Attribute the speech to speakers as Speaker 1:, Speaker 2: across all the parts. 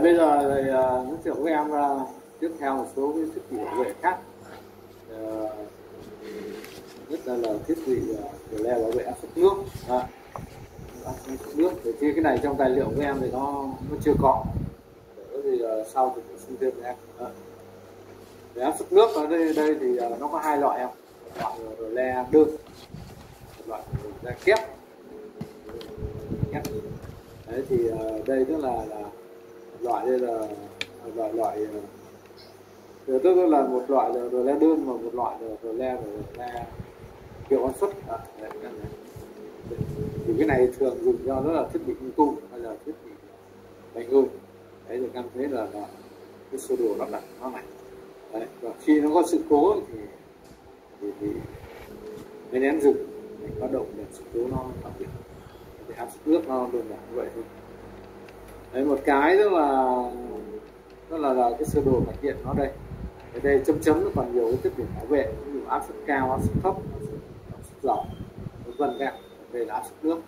Speaker 1: bây giờ thì giới thiệu với em tiếp theo một số cái thiết bị bảo vệ khác. Nhất là thiết bị le bảo vệ áp suất nước. Áp suất nước thì cái này trong tài liệu của em thì nó chưa có. Để thì sau thì bổ sung thêm cho em. Về áp suất nước ở đây thì nó có hai loại em. Một loại là le đơn, một loại là le kép. Đấy thì đây tức là loại đây là loại tức là một loại là le đơn và một loại là le hiệu áp suất. Thì cái này thường dùng cho rất là thiết bị ô tô hay là thiết bị đánh hơi. Đấy thì em thấy là cái sơ đồ lắp đặt nó này. Đấy, và khi nó có sự cố thì máy nén dừng, hoạt động để sự cố nó làm việc. Thì áp suất nước nó đơn giản như vậy thôi. Đấy, một cái tức là cái sơ đồ mạch điện nó đây. Ở đây chấm nó còn nhiều cái thiết bị bảo vệ, ví dụ áp suất cao, áp suất thấp, áp suất dầu, vân các. Đây là áp suất nước.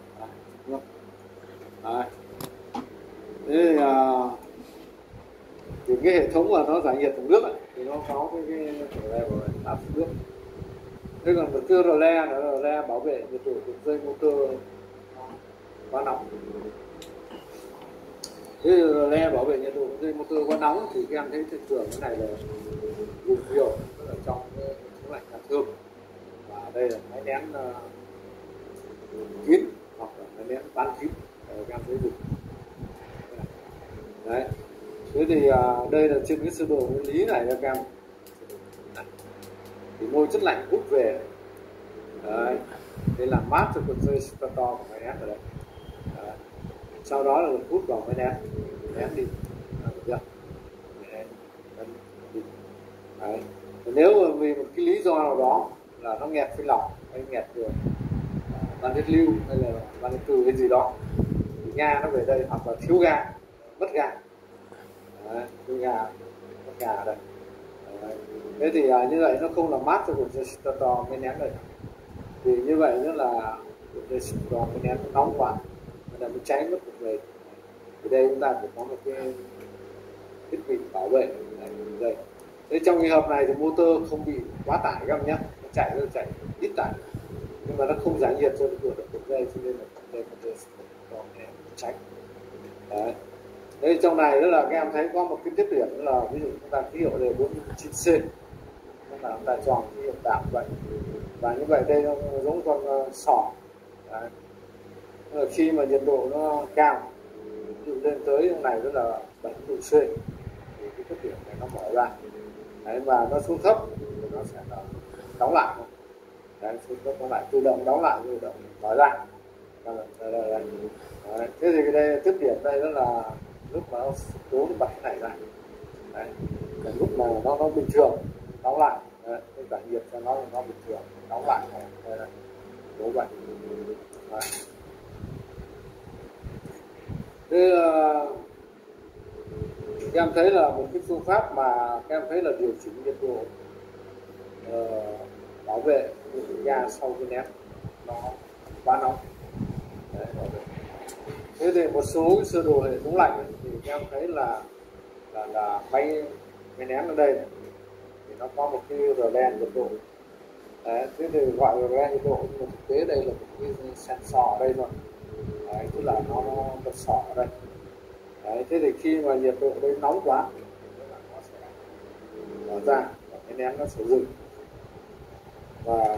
Speaker 1: Đấy. Thế thì cái hệ thống mà nó giải nhiệt bằng nước ấy, thì nó có cái áp suất nước. Thế còn một cái le bảo vệ nhiệt độ đường dây motor quá nóng. Thế le bảo vệ nhiệt độ đường dây motor quá nóng thì các em thấy thị trường cái này là dùng nhiều ở trong cái tủ lạnh nhà thương. Và đây là máy nén kín hoặc là máy nén bán kín các em thấy dùng. Đấy. Thế thì đây là trên cái sơ đồ nguyên lý này các em. Thì môi chất lạnh hút về. Đấy. Để làm mát cho cuộn dây stator của máy nén ở đây. Đấy. Sau đó là hút vào máy nén đi. Đấy. Nếu vì một cái lý do nào đó là nó nghẹt phin lỏng hay nghẹt đường van huyết lưu hay là van huyết từ cái gì đó thì ga nó về đây, hoặc là thiếu ga, mất ga. Đấy, thiếu ga, mất ga ở đây. Đấy. Thế thì như vậy nó không làm mát cho cuộn dây stator máy nén đây. Thì như vậy nữa là cuộn dây stator máy nén nó nóng quá, nó mới cháy mất một người. Thì đây chúng ta phải có một cái thiết bị bảo vệ đây. Thế trong trường hợp này thì motor không bị quá tải các em nhé, nó chạy ít tải, nhưng mà nó không giải nhiệt cho được cuộn dây, cho nên là đây có thể cháy. Đấy. Đây trong này đó là các em thấy có một cái tiếp điểm, là ví dụ chúng ta ký hiệu đề 49C, tức là chúng ta chọn ký hiệu tạm vậy. Và như vậy đây nó giống con sỏ. Đấy. Khi mà nhiệt độ nó cao, ví dụ lên tới trong này đó là 70 độ C, thì cái tiếp điểm này nó mở ra. Đấy, và nó xuống thấp thì nó sẽ đóng lại. Đấy, xuống thấp nó lại tự động đóng lại, tự động mở ra. Đấy. Thế thì cái đây tiếp điểm đây đó là lúc mà nó cố nó bật cái này ra. Đấy. Lúc mà nó bình thường đóng lại. Đấy. Cái giải nhiệt cho nó bình thường đóng lại. Đây là cố vậy. Đấy. Thế các em thấy là một cái phương pháp mà các em thấy là điều chỉnh nhiệt độ bảo vệ ga sau cái nén nó quá nóng. Đấy, thế thì một số cái sơ đồ hệ thống lạnh thì các em thấy là máy nén ở đây này, thì nó có một cái rle nhiệt độ. Đấy, thế thì gọi là rle nhiệt độ, nhưng mà thực tế đây là một cái sensor ở đây thôi. Đấy, tức là nó bật sỏ ở đây. Đấy, thế thì khi mà nhiệt độ đây nóng quá nó sẽ mở ra và cái nén nó sẽ dừng, và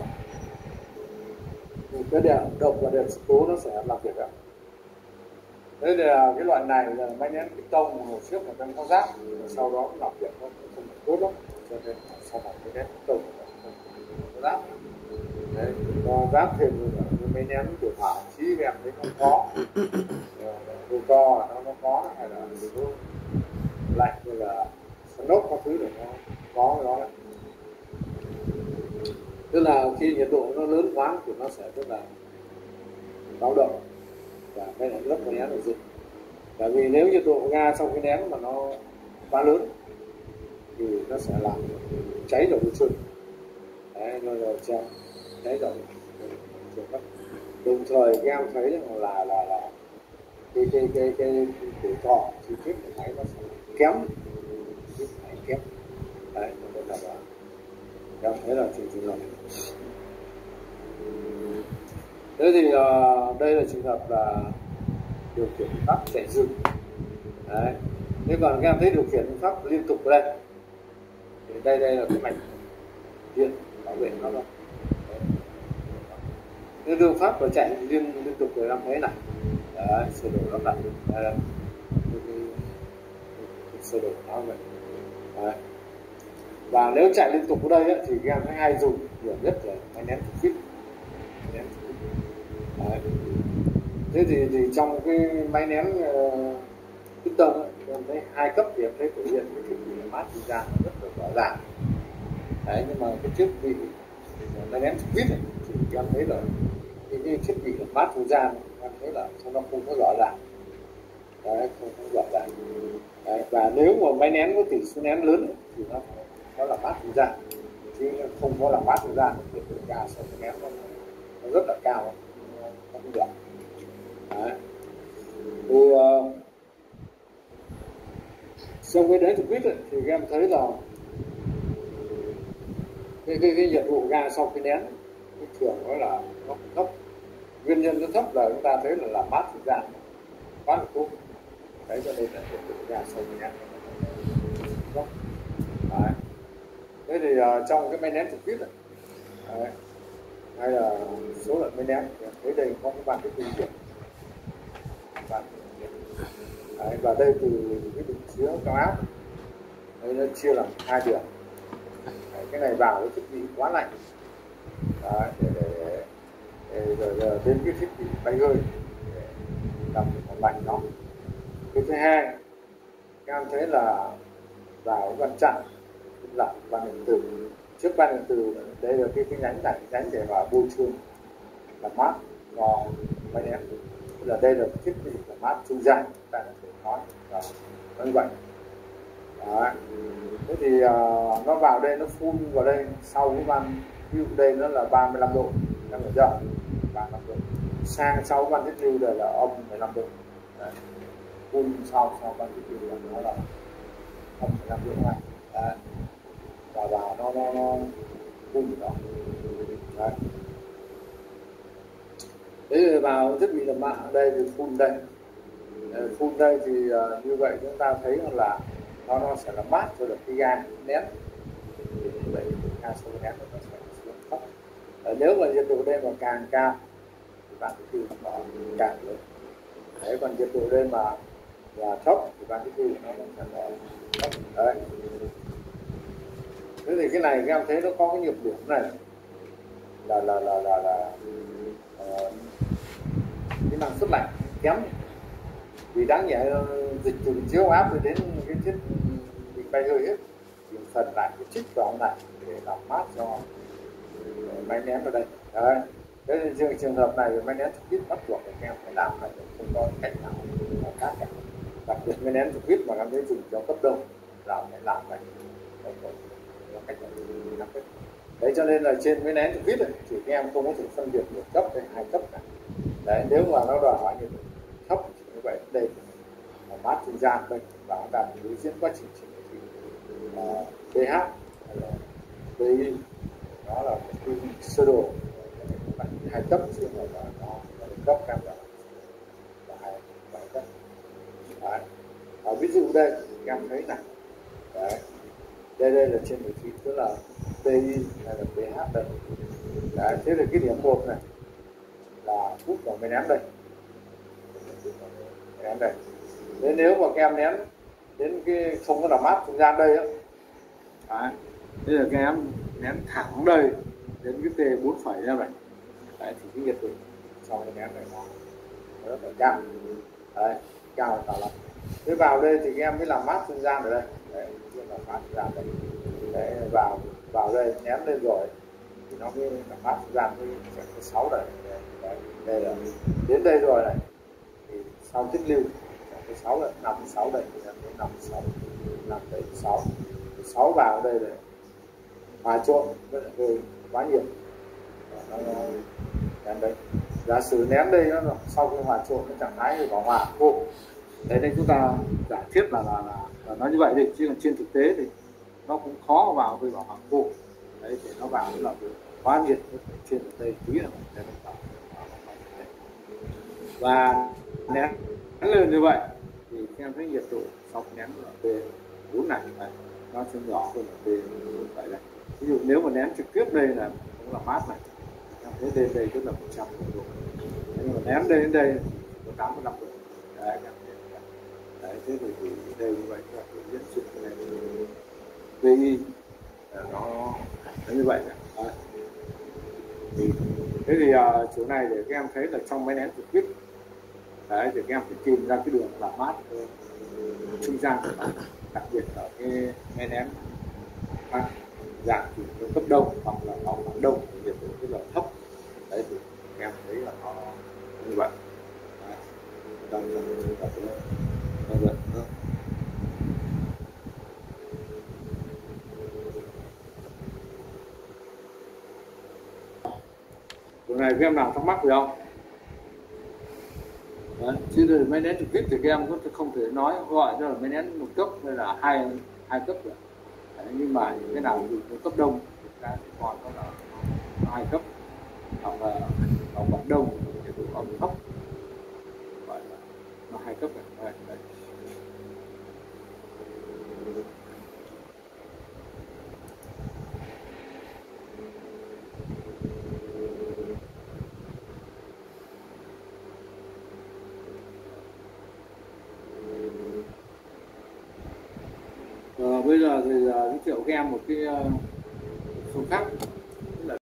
Speaker 1: cái đèn động và đèn sự cố nó sẽ làm việc ạ. Đây là cái loại này là máy nén piston hồi trước là đang có giáp, sau đó làm việc nó không được tốt lắm, cho nên sau này cái nén piston không có giáp. Đấy, giáp thêm như máy nén kiểu hỏa chí em thấy không có, đồ to nó có, hay là đồ lạnh như là nốt các thứ để nó có đó đấy. Tức là khi nhiệt độ nó lớn quá thì nó sẽ rất là báo động, và đây là lớp cái nén ở dừng. Bởi vì nếu nhiệt độ ga trong cái nén mà nó quá lớn thì nó sẽ làm cháy đầu chân. Đấy, nó treo cháy đầu chân. Đồng thời các em thấy là cái tuổi thọ chi tiết của máy nó sẽ kém, kém. Đấy, nên là em thấy là trường hợp thế thì đây là trường hợp là điều khiển pháp chạy dừng. Đấy. Nếu còn các em thấy điều khiển pháp liên tục ở đây thì đây là cái mạch điện bảo vệ nó rồi. Cái đường pháp và chạy liên tục rồi em thấy này. Đấy, sơ đồ lắp đặt đây, sơ đồ nó vậy. Đấy. Và nếu chạy liên tục ở đây ấy, thì các em hay dùng nhiều nhất là máy nén trục vít. Thế thì trong cái máy nén piston ấy, em thấy 2 cấp thì em thấy thể hiện cái thiết bị mát từ ra nó rất là rõ ràng. Đấy, nhưng mà cái thiết bị máy nén trục vít thì em thấy là cái thiết bị mát từ ra em thấy là nó không có rõ ràng. Đấy, không rõ ràng. Đấy, và nếu mà máy nén có tỷ số nén lớn ấy, thì nó là mát từ ra, chứ không có là mát từ ra thì cái ga sau nén nó rất là cao, nó không được. Đấy. Thì trong cái đấy trục vít thì các em thấy là cái nhiệt độ ga sau khi nén thường là nó thấp. Nguyên nhân nó thấp là chúng ta thấy là làm mát từ ra quá là tốt. Đấy, cho nên là nhiệt độ ga sau khi nén thấp. Đấy. Thế thì trong cái máy nén trục vít hay là số lượng máy nén thì thấy đây có cái bàn cái tinh nhiệt. Đấy, và đây từ cái bình chứa cao áp đây nó chia làm 2 điểm. Đấy, cái này vào cái thiết bị quá lạnh. Đấy, để đến cái thiết bị bay hơi để làm phòng lạnh nó. Cái thứ hai các em thấy là vào van chặn là van điện tử. Trước van điện tử đây là cái nhánh này, nhánh để vào bôi trơn làm mát cho máy nén. Là đây là thiết bị làm mát trung gian, ta có thể nói là như vậy. Đấy. Thế thì nó vào đây, nó phun vào đây sau cái van, ví dụ đây nó là 35 độ, em hiểu chưa? 35 độ. Sang sau van thiết lưu đây là âm 15 độ. Đấy. Phun sau van thiết lưu là nó là âm 15 độ này. Đấy. Và vào nó phun đó. Đấy. Thế thì vào thiết bị làm mát ở đây thì phun đây. Phun đây thì như vậy chúng ta thấy là nó sẽ làm mát cho được cái ga nén. Thì như vậy ga sau nén nó sẽ xuống thấp. Nếu mà nhiệt độ đây mà càng cao thì bạn thiết bị nó càng lớn. Đấy, còn nhiệt độ đây mà thấp thì bạn thiết bị nó sẽ thấp. Đấy. Thế thì cái này các em thấy nó có cái nhược điểm này là cái năng suất lạnh kém, vì đáng nhẽ dịch từ chiếu áp rồi đến cái thiết bị bay hơi hết thì phần lại cái chích vào này để làm mát cho máy nén ở đây. Đấy. Thế thì trường hợp này máy nén trục vít bắt buộc các em phải làm, phải không có cách nào khác cả. Đặc biệt máy nén trục vít mà em thấy dùng cho cấp đông là phải làm vậy. Đấy, cho nên là trên máy nén trục vít thì các em không có thể phân biệt một cấp hay 2 cấp cả. Đấy, nếu mà nó đòi hỏi nhiệt độ thấp thì như vậy đây là mát trung gian đây, và chúng ta đối diễn quá trình pH hay là PI, đó là cái sơ đồ 2 cấp, chứ không phải là nó cấp cam là 2 cấp. Đấy. Ví dụ đây các em thấy này. Đấy. Đây là trên vị trí tức là PI hay là pH đây. Đấy, thế thì cái điểm 1 này là hút vào máy nén đây. Nén đây. Thế nếu mà các em nén đến cái không có làm mát trung gian đây á. Đấy. Thế là các em nén thẳng đây đến cái T4 phẩy ra vậy. Đấy, thì cái nhiệt độ sau cái nén này nó rất là cao. Đấy, cao lắm. Thế vào đây thì các em mới làm mát trung gian ở đây. Đấy, làm mát trung gian đây. Đấy, vào đây nén lên rồi thì nó mới làm mát trung gian với cái 6 đây. Đây là đến đây rồi này thì sau tiết lưu cái 6 là 56 đây thì 56 6 vào đây này hòa trộn rất là hơi quá nhiều, nó đây giả sử nén đây nó sau khi hòa trộn nó chẳng thái thì bảo hòa khô. Đấy, đây chúng ta giả thiết là nói như vậy đi, chứ còn trên thực tế thì nó cũng khó vào với bảo hòa khô. Đấy, để nó vào là hóa nhiệt trên đây tí là mình vào. Và nén lên như vậy thì em thấy nhiệt độ sau nén là P4 này nó sẽ nhỏ hơn là P7 này. Ví dụ nếu mà nén trực tiếp đây là cũng là mát này, em thấy đây đây tức là 100 độ. Nhưng mà nén đây đến đây có 85 độ. Đấy, đấy, thế thì đây như vậy là tự nhiên sự này VI nó như vậy này. Đấy. Thế thì chỗ này để các em thấy là trong máy nén trực tiếp, đấy, để các em phải tìm ra cái đường làm mát trung gian của nó, đặc biệt ở cái máy nén dạng thì nó cấp đông hoặc là nó khoảng đông thì nhiệt độ rất là thấp. Đấy thì các em thấy là nó như vậy. Điều này các em nào thắc mắc gì không? Đấy, chứ rồi máy nén trực tiếp thì các em cũng không thể nói gọi cho là máy nén 1 cấp hay là hai cấp được. Đấy, nhưng mà những cái nào dùng cấp đông thì ta sẽ còn nó là 2 cấp, hoặc là ở Quảng Đông thì độ ẩm thấp gọi là nó 2 cấp này. Đấy. Bây giờ thì giới thiệu các em một cái phương pháp